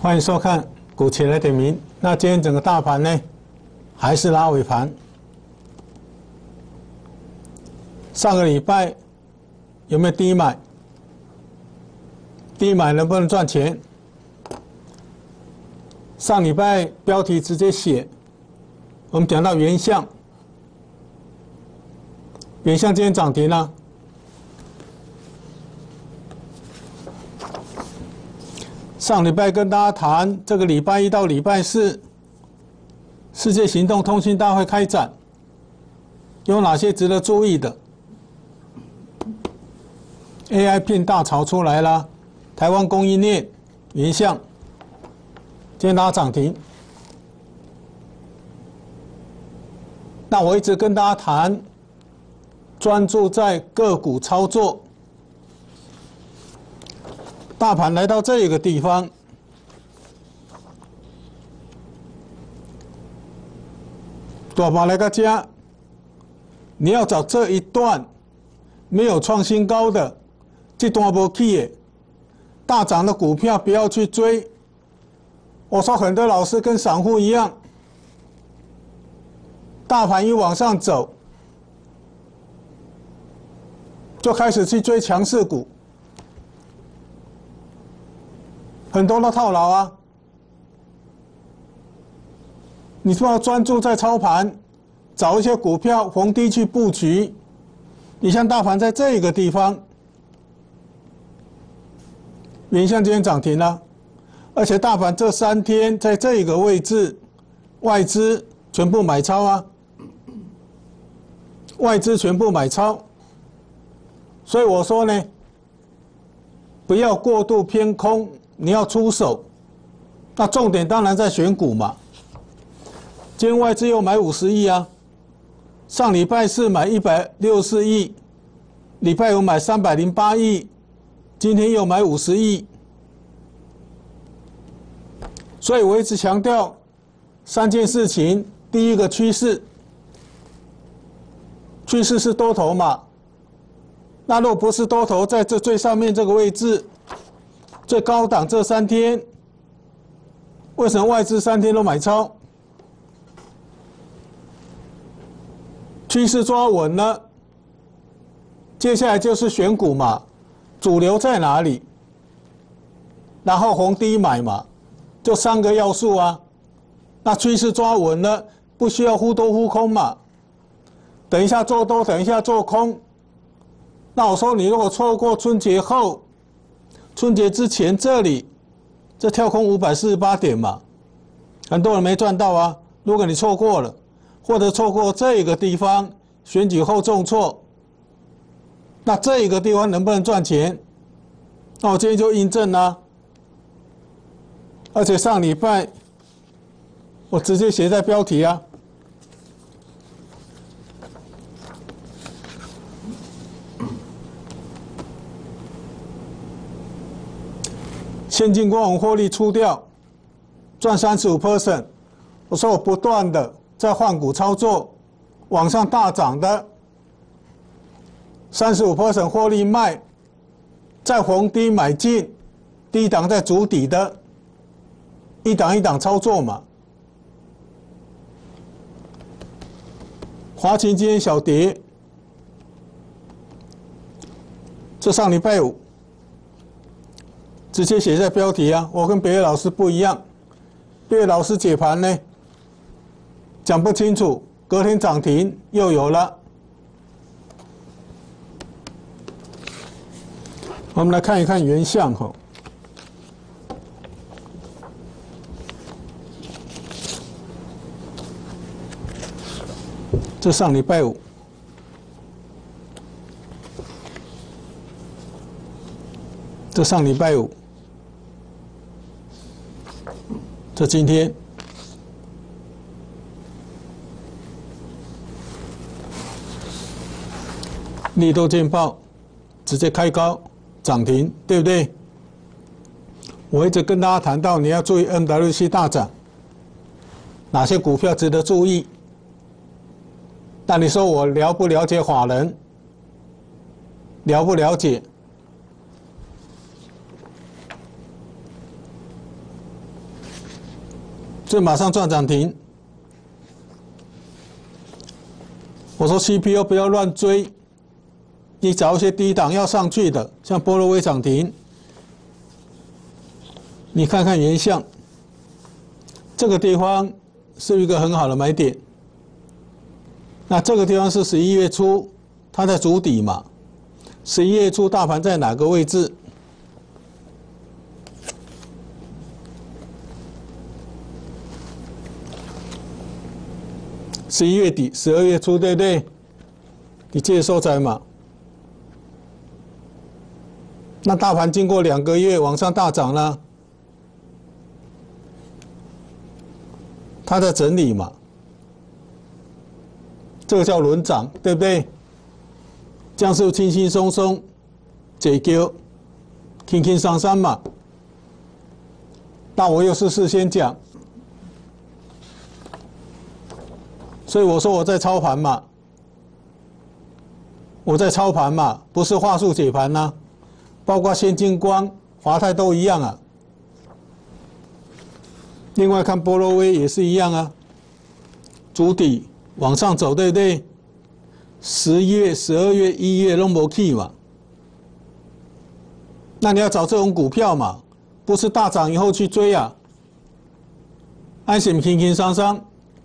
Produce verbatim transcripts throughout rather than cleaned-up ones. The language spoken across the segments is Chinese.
欢迎收看股期来点名。那今天整个大盘呢，还是拉尾盘。上个礼拜有没有低买？低买能不能赚钱？上礼拜标题直接写，我们讲到原相，原相今天涨停了。上礼拜跟大家谈，这个礼拜一到礼拜四，世界行动通信大会开展，有哪些值得注意的 ？A I 片大潮出来了，台湾供应链、原相，今天拉涨停。那我一直跟大家谈，专注在个股操作。大盘来到这个地方，大盘来到这，你要找这一段没有创新高的，这段没起的大涨的股票不要去追。我说很多老师跟散户一样，大盘一往上走，就开始去追强势股。很多都套牢啊！你说要专注在操盘，找一些股票逢低去布局。你像大盘在这个地方，原相今天涨停了，而且大盘这三天在这个位置，外资全部买超啊，外资全部买超。所以我说呢，不要过度偏空。你要出手，那重点当然在选股嘛。今天外资又买五十亿啊，上礼拜四买一百六十四亿，礼拜五买三百零八亿，今天又买五十亿。所以我一直强调三件事情：第一个趋势，趋势是多头嘛。那如果不是多头，在这最上面这个位置。最高档这三天，为什么外资三天都买超？趋势抓稳了，接下来就是选股嘛，主流在哪里？然后逢低买嘛，就三个要素啊。那趋势抓稳了，不需要忽多忽空嘛。等一下做多，等一下做空。那我说，你如果错过春节后。春节之前这里，这跳空五百四十八点嘛，很多人没赚到啊。如果你错过了，或者错过这个地方选举后重挫，那这个地方能不能赚钱？那我今天就印证啦。而且上礼拜我直接写在标题啊。先进光网获利出掉，赚 百分之三十五。我说我不断的在换股操作，往上大涨的 百分之三十五 获利卖，再逢低买进，低档在筑底的，一档一档操作嘛。华勤今天小跌，这上礼拜五。直接写在标题啊！我跟别的老师不一样，别的老师解盘呢讲不清楚，隔天涨停又有了。我们来看一看原相哈，这上礼拜五。这上礼拜五，这今天，利多见报，直接开高涨停，对不对？我一直跟大家谈到，你要注意 M W C 大涨，哪些股票值得注意？那你说我了不了解法人？了不了解？ 所以马上赚涨停。我说 C P U 不要乱追，你找一些低档要上去的，像波罗威涨停，你看看原相，这个地方是一个很好的买点。那这个地方是十一月初，它在筑底嘛。十一月初大盘在哪个位置？十一月底、十二月初，对不对？你记得收窄嘛？那大盘经过两个月往上大涨了，它在整理嘛。这个叫轮涨，对不对？这样是不是轻轻松松解救，轻轻松松嘛？那我又是事先讲，所以我说我在操盘嘛，我在操盘嘛，不是话术解盘呐、啊，包括先进光、华泰都一样啊。另外看波罗威也是一样啊，筑底往上走，对不对？十一月、十二月、一月都没去嘛，那你要找这种股票嘛，不是大涨以后去追啊，安心轻轻松松。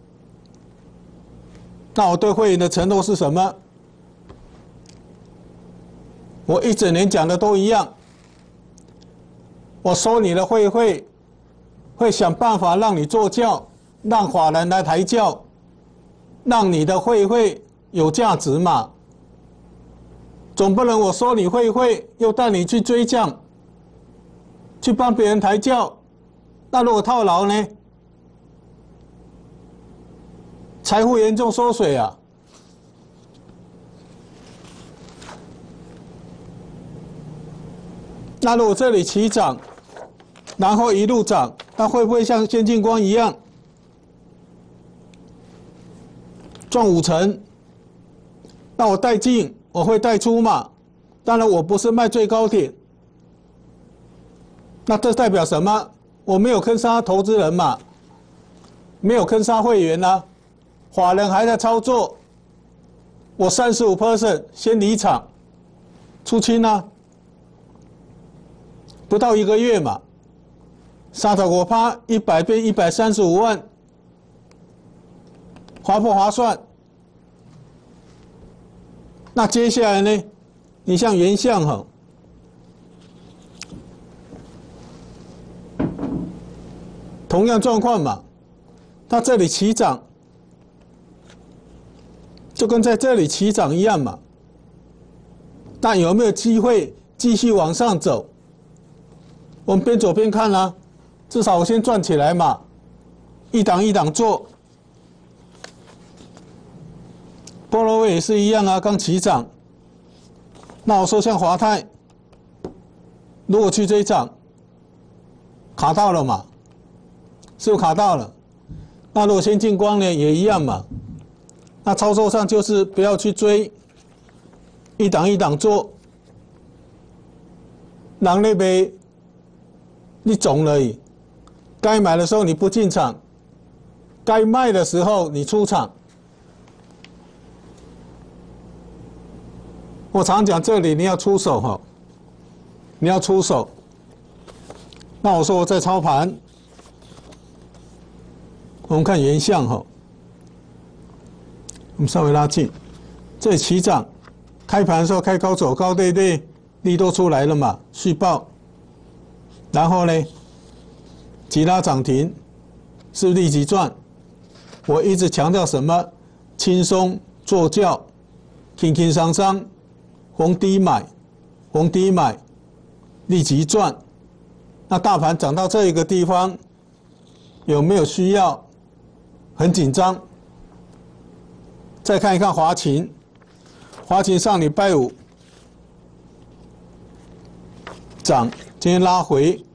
那我对会员的承诺是什么？我一整年讲的都一样，我收你的会费，会想办法让你做教，让法人来抬轿，让你的会费有价值嘛，总不能我收你会费，又带你去追降，去帮别人抬轿，那如果套牢呢？财富严重缩水啊！那如果这里起涨，然后一路涨，那会不会像先进光一样赚五成？那我带进，我会带出嘛？当然我不是卖最高点，那这代表什么？我没有坑杀投资人嘛，没有坑杀会员啦、啊，法人还在操作，我 百分之三十五 先离场出清啊，不到一个月嘛，三十五%一百变一百三十五万，划不划算？那接下来呢？你像原相哈，同样状况嘛，它这里起涨，就跟在这里起涨一样嘛。但有没有机会继续往上走？我们边走边看啦、啊，至少我先赚起来嘛，一档一档做。波罗威也是一样啊，刚起涨。那我说像华泰，如果去追涨，卡到了嘛，是不是卡到了？那如果先进光呢，也一样嘛。那操作上就是不要去追，一档一档做。人那边你总而已，该买的时候你不进场，该卖的时候你出场。我常讲这里你要出手哈，你要出手。那我说我在操盘，我们看原相哈，我们稍微拉近，这里起涨，开盘的时候开高走高，对不对？利多出来了嘛，续报，然后呢，急拉涨停，是不是立即赚？我一直强调什么？轻松做教，轻轻松松。逢低买，逢低买，立即赚。那大盘涨到这一个地方，有没有需要？很紧张。再看一看华勤，华勤上礼拜五涨，今天拉回，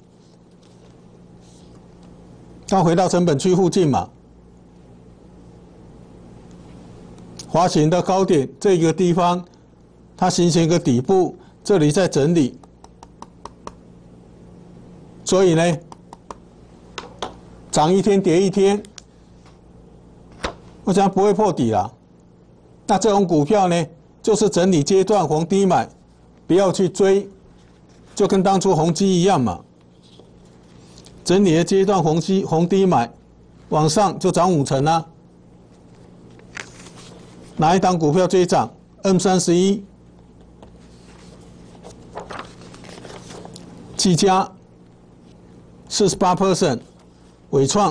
刚回到成本区附近嘛。华勤的高点这个地方。它形成一个底部，这里在整理，所以呢， 涨一天跌一天，我想不会破底啦。那这种股票呢，就是整理阶段逢低买，不要去追，就跟当初宏基一样嘛。整理的阶段逢低逢低买，往上就涨五成啊。哪一档股票追涨 ？M 三十一，技嘉四十八 percent， 伟创、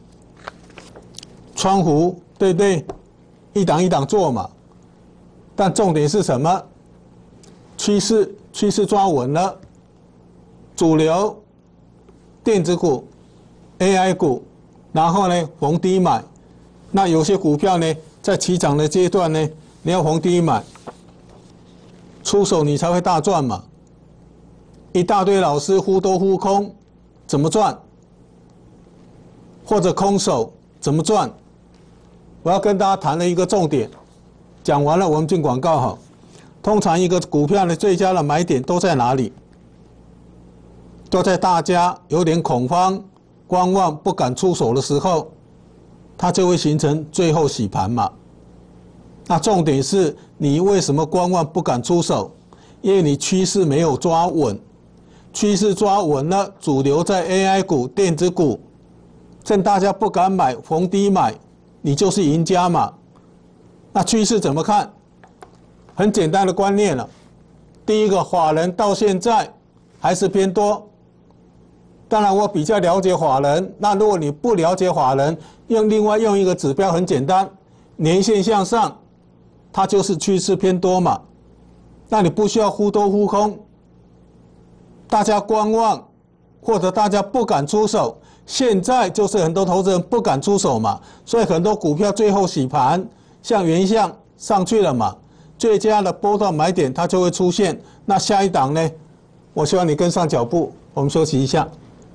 川湖，对不对？一档一档做嘛。但重点是什么？趋势趋势抓稳了，主流电子股、A I 股，然后呢逢低买。那有些股票呢，在起涨的阶段呢，你要逢低买，出手你才会大赚嘛。一大堆老师忽多忽空，怎么赚？或者空手怎么赚？我要跟大家谈了一个重点，讲完了我们进广告好。通常一个股票的最佳的买点都在哪里？都在大家有点恐慌、观望、不敢出手的时候，它就会形成最后洗盘嘛。那重点是你为什么观望不敢出手？因为你趋势没有抓稳，趋势抓稳了，主流在 A I 股、电子股，趁大家不敢买，逢低买，你就是赢家嘛。那趋势怎么看？很简单的观念了。第一个，法人到现在还是偏多。当然，我比较了解法人。那如果你不了解法人，用另外用一个指标很简单，年线向上，它就是趋势偏多嘛。那你不需要忽多忽空，大家观望，或者大家不敢出手。现在就是很多投资人不敢出手嘛，所以很多股票最后洗盘，像原相上去了嘛，最佳的波段买点它就会出现。那下一档呢？我希望你跟上脚步。我们休息一下。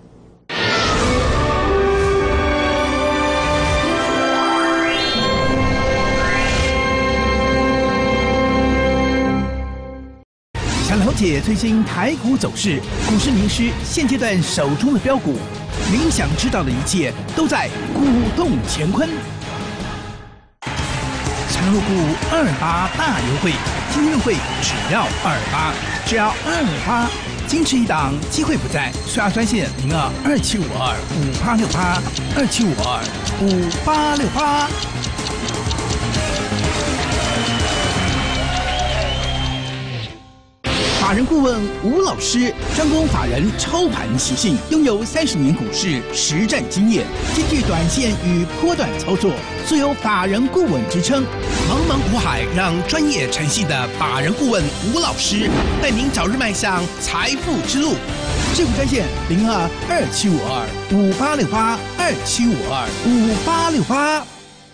想了解最新台股走势，股市名师现阶段手中的标股，您想知道的一切都在股动乾坤。长乐股二八大优惠，今天入会只要二八，只要二八，矜持一档，机会不在，刷牙专线零二二七五二五八六八二七五二五八六八。法人顾问吴老师专攻法人操盘习性，拥有三十年股市实战经验，兼具短线与波段操作，素有法人顾问之称。茫茫股海，让专业诚信的法人顾问吴老师带您早日迈向财富之路。致富专线零二二七五二五八六八二七五二五八六八。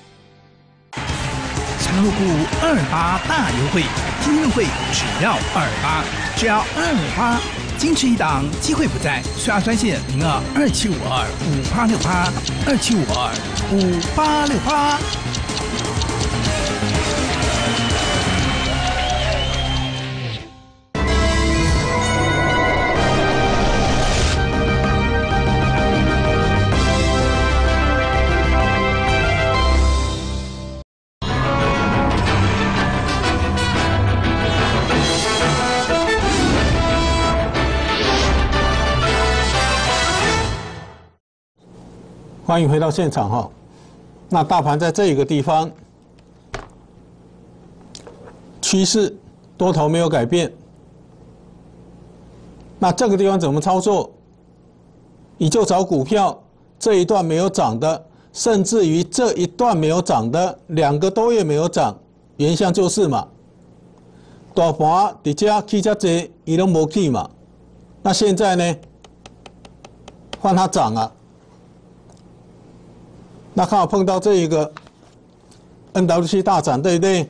长乐股二八大优惠，今天入会只要二八，只要二八，矜持一档，机会不在，刷牙专线零二二七五二五八六八二七五二五八六八。 欢迎回到现场哈。那大盘在这一个地方，趋势多头没有改变。那这个地方怎么操作？你就找股票这一段没有涨的，甚至于这一段没有涨的，两个多月没有涨，原相就是嘛。大盘伫这起这济，伊都没起嘛。那现在呢，换它涨啊。那刚好碰到这一个 N W C 大涨，对不对？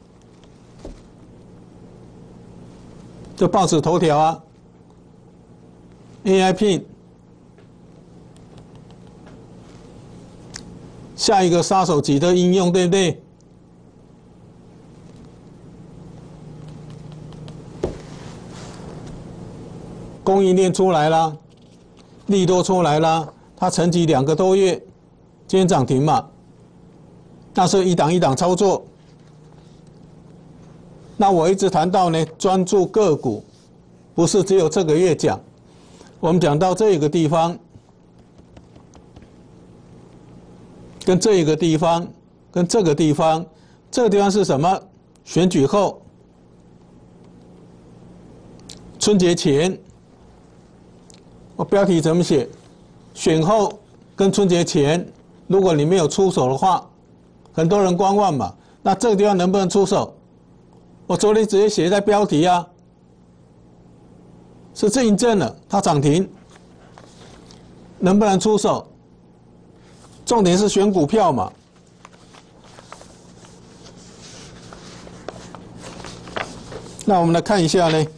就报纸头条啊 ，A I P， 下一个杀手级的应用，对不对？供应链出来了，利多出来了， 它沉寂两个多月，今天涨停嘛，那是一档一档操作。那我一直谈到呢，专注个股，不是只有这个月讲，我们讲到这个地方，跟这个地方，跟这个地方，这个地方是什么？选举后，春节前，我标题怎么写？选后跟春节前，如果你没有出手的话，很多人观望嘛，那这个地方能不能出手？我昨天直接写在标题啊，是印证了它涨停，能不能出手？重点是选股票嘛。那我们来看一下呢，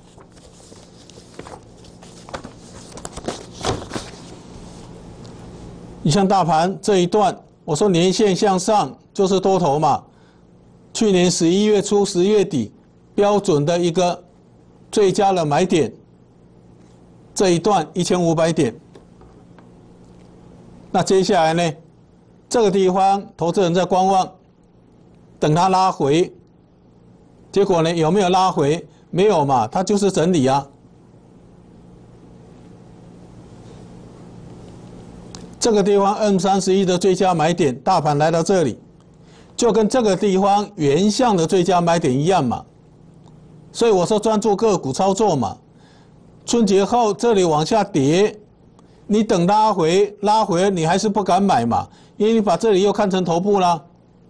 你像大盘这一段，我说年线向上就是多头嘛。去年十一月初、十月底，标准的一个最佳的买点，这一段一千五百点。那接下来呢，这个地方投资人在观望，等它拉回。结果呢，有没有拉回？没有嘛，它就是整理啊。这个地方 M 三十一 的最佳买点，大盘来到这里，就跟这个地方原相的最佳买点一样嘛。所以我说专注个股操作嘛。春节后这里往下跌，你等拉回，拉回你还是不敢买嘛，因为你把这里又看成头部啦。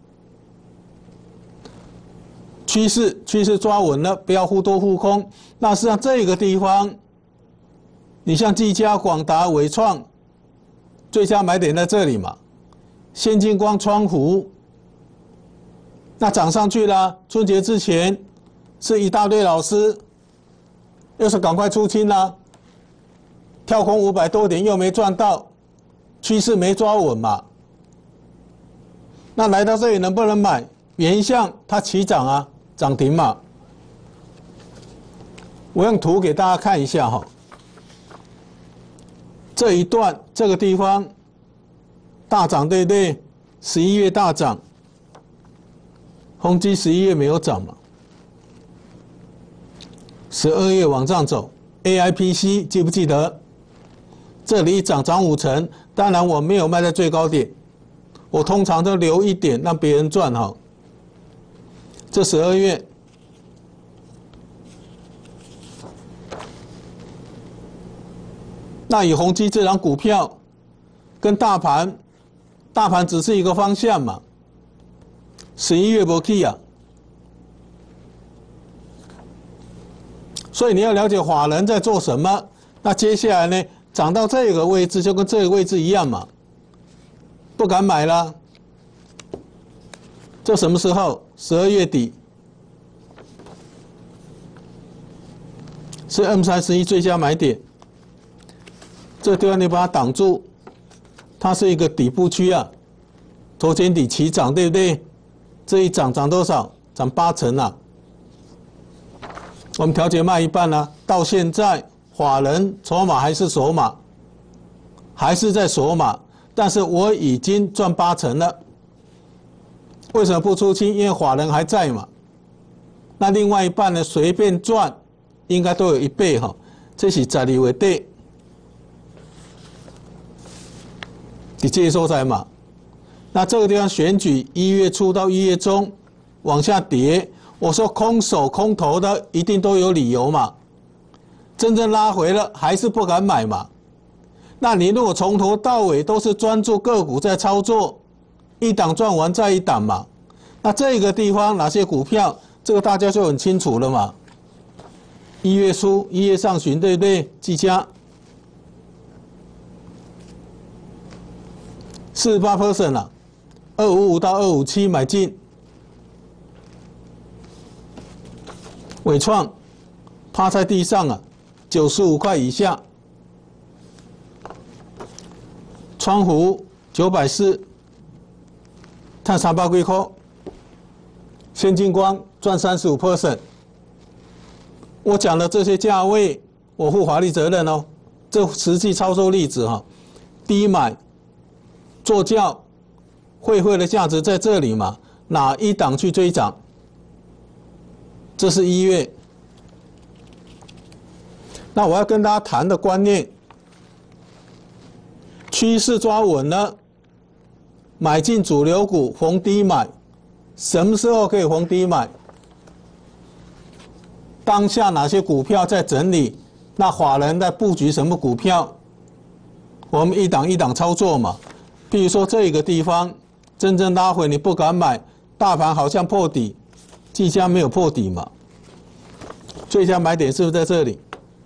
趋势趋势抓稳了，不要忽多忽空。那实际上这个地方，你像技嘉、广达、伟创，最佳买点在这里嘛。先进光、川湖，那涨上去了。春节之前是一大堆老师，又是赶快出清啦，跳空五百多点又没赚到，趋势没抓稳嘛。那来到这里能不能买？原相它起涨啊。涨停嘛，我用图给大家看一下哈。这一段这个地方大涨，对不对？十一月大涨，宏基十一月没有涨嘛，十二月往上走 ，A I P C 记不记得？这里一涨涨五成，当然我没有卖在最高点，我通常都留一点让别人赚哈。这十二月，那以宏基这张股票跟大盘，大盘只是一个方向嘛。十一月没去啊，所以你要了解法人在做什么。那接下来呢，涨到这个位置就跟这个位置一样嘛，不敢买了。这什么时候？十二月底是 M 三十一 最佳买点，这地方你把它挡住，它是一个底部区啊，头肩底起涨，对不对？这一涨涨多少？涨八成啊！我们调节卖一半啊，到现在法人筹码还是锁码，还是在锁码，但是我已经赚八成了。为什么不出清？因为法人还在嘛。那另外一半呢，随便赚，应该都有一倍哈。这是十二月底，你这些所在嘛。那这个地方选举一月初到一月中往下跌，我说空手空头的一定都有理由嘛。真正拉回了，还是不敢买嘛。那你如果从头到尾都是专注个股在操作，一档赚完再一档嘛，那这个地方哪些股票，这个大家就很清楚了嘛。一月初、一月上旬，对不对？技嘉四十八 percent 了，二五五到二五七买进。伟创趴在地上啊，九十五块以下。川湖九百四。碳三百几块，先进光赚 百分之三十五。我讲的这些价位，我负法律责任哦。这实际操作例子哈， 低买做轿，汇汇的价值在这里嘛，哪一档去追涨？这是一月。那我要跟大家谈的观念，趋势抓稳了，买进主流股逢低买，什么时候可以逢低买？当下哪些股票在整理？那法人在布局什么股票？我们一档一档操作嘛。譬如说这个地方真正拉回你不敢买，大盘好像破底，技嘉没有破底嘛，最佳买点是不是在这里？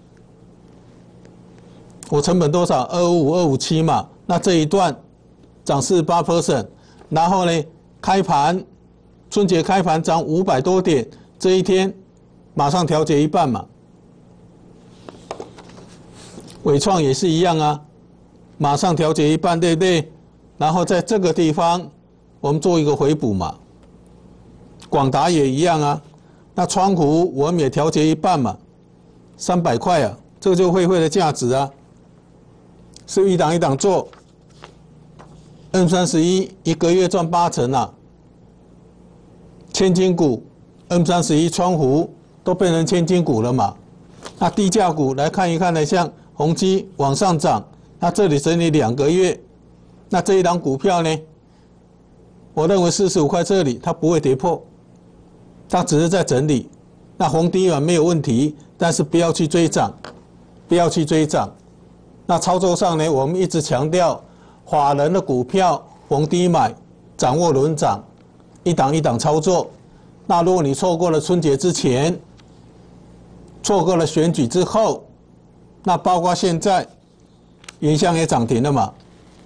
我成本多少？二五五、二五七嘛。那这一段涨 百分之四十八， 然后呢，开盘春节开盘涨五百多点，这一天马上调节一半嘛。伟创也是一样啊，马上调节一半，对不对？然后在这个地方我们做一个回补嘛。广达也一样啊，那川湖我们也调节一半嘛，三百块啊，这个就汇汇的价值啊，是一档一档做。M 三十一 一个月赚八成啊，千金股 M 三十一 川湖都变成千金股了嘛。那低价股来看一看呢，像宏基往上涨，那这里整理两个月，那这一档股票呢，我认为四十五块这里它不会跌破，它只是在整理。那逢低买没有问题，但是不要去追涨，不要去追涨。那操作上呢，我们一直强调，法人的股票逢低买，掌握轮涨，一档一档操作。那如果你错过了春节之前，错过了选举之后，那包括现在，原相也涨停了嘛？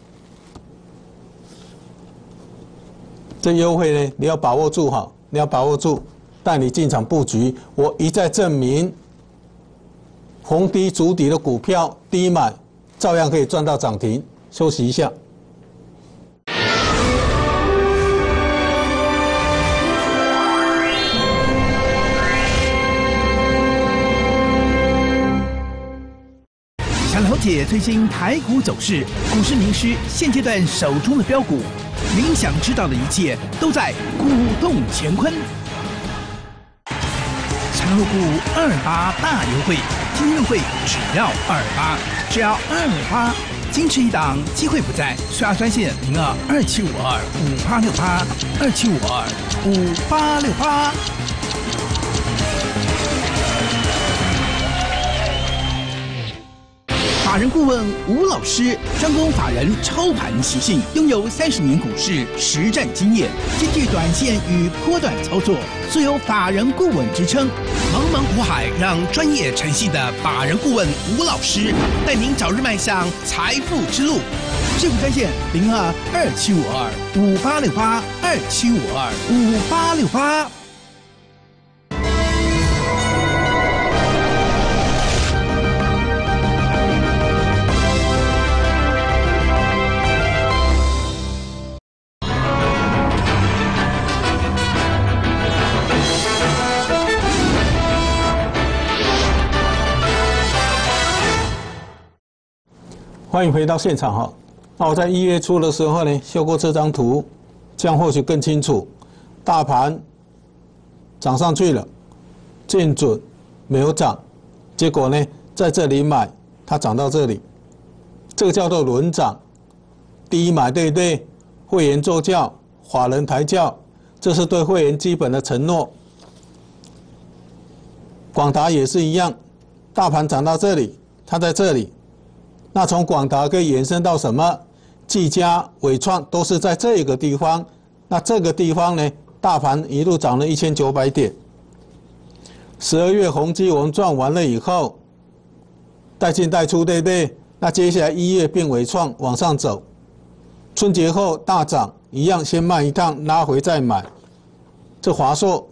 这优惠呢，你要把握住哈，你要把握住，带你进场布局。我一再证明，逢低筑底的股票低买，照样可以赚到涨停。休息一下。 想了解最新台股走势，股市名师现阶段手中的标股，您想知道的一切都在股动乾坤。长乐股二八大优惠，今天入会只要二八，只要二八，矜持一档，机会不在，刷牙专线零二二七五二五八六八二七五二五八六八。法人顾问吴老师，专攻法人操盘习性，拥有三十年股市实战经验，兼具短线与波段操作，素有法人顾问之称。茫茫股海，让专业诚信的法人顾问吴老师带您早日迈向财富之路。致富专线零二二七五二五八六八二七五二五八六八。 欢迎回到现场哈。那我在一月初的时候呢，修过这张图，这样或许更清楚。大盘涨上去了，见准没有涨，结果呢，在这里买，它涨到这里，这个叫做轮涨，低买对不对？会员做轿，法人抬轿，这是对会员基本的承诺。广达也是一样，大盘涨到这里，它在这里。那从广达可以延伸到什么？技嘉、伟创都是在这个地方。那这个地方呢，大盘一路涨了一千九百点。十二月宏基我们赚完了以后，带进带出，对不对？那接下来一月变伟创往上走，春节后大涨一样，先卖一趟，拉回再买。这华硕、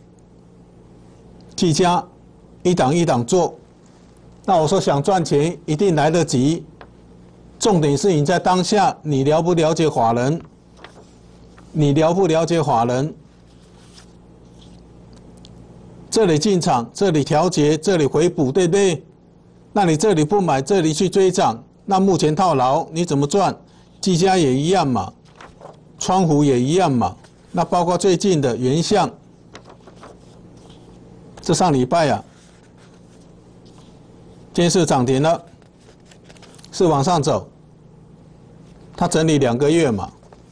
技嘉一档一档做。那我说想赚钱一定来得及，重点是你在当下，你了不了解法人？你了不了解法人？这里进场，这里调节，这里回补，对不对？那你这里不买，这里去追涨， 那目前套牢，你怎么赚？技嘉也一样嘛，川湖也一样嘛。那包括最近的原相，这上礼拜啊，今天是涨停了，是往上走。它整理两个月嘛，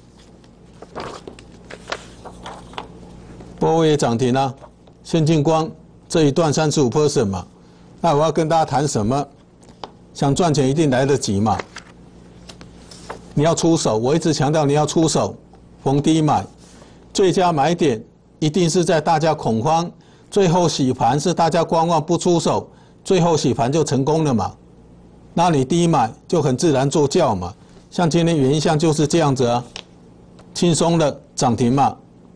波威也涨停了，先进光这一段 百分之三十五 嘛。那我要跟大家谈什么？想赚钱一定来得及嘛。你要出手，我一直强调你要出手，逢低买，最佳买点一定是在大家恐慌，最后洗盘是大家观望不出手，最后洗盘就成功了嘛。那你低买就很自然做轿嘛。像今天原相就是这样子啊，轻松的涨停嘛。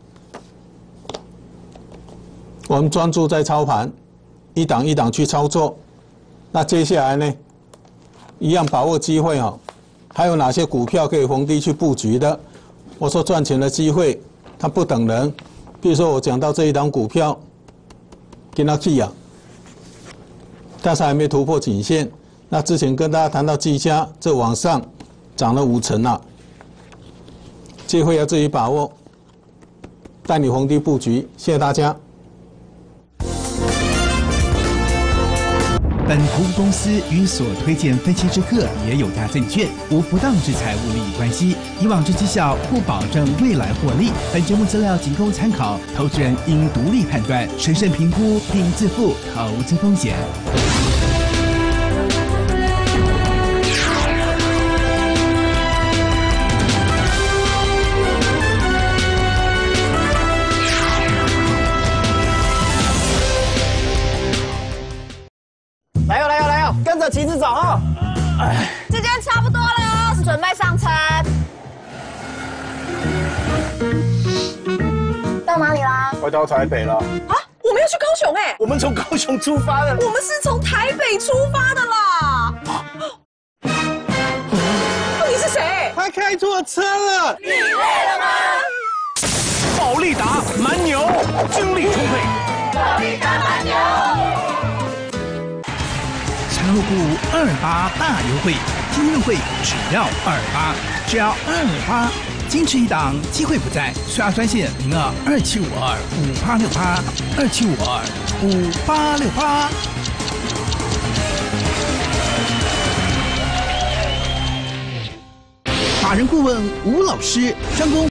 我们专注在操盘，一档一档去操作。那接下来呢，一样把握机会哦。还有哪些股票可以逢低去布局的？我说赚钱的机会，它不等人。比如说我讲到这一档股票，跟它记啊，但是还没突破颈线。那之前跟大家谈到技嘉，这往上涨了五成啊，机会要自己把握，带你逢低布局。谢谢大家。 本投资公司与所推荐分期之客也有大证券无不当之财务利益关系，以往之绩效不保证未来获利。本节目资料仅供参考，投资人应独立判断、审慎评估并自负投资风险。 来哟来哟来哟，跟着旗子走哈！ 哎，时间差不多了哦，准备上车。到哪里啦？ 快到台北了。 啊，我们要去高雄哎！ 我们从高雄出发的。 我们是从台北出发的啦。你是谁？ 他开错车了。 你累了吗？ 保利达蛮牛，精力充沛。 保利达蛮牛。 长乐股二八大优惠，今天入会只要二八，只要二八，坚持一档，机会不在，刷牙专线零二二七五二五八六八二七五二五八六八。法人顾问吴老师，专攻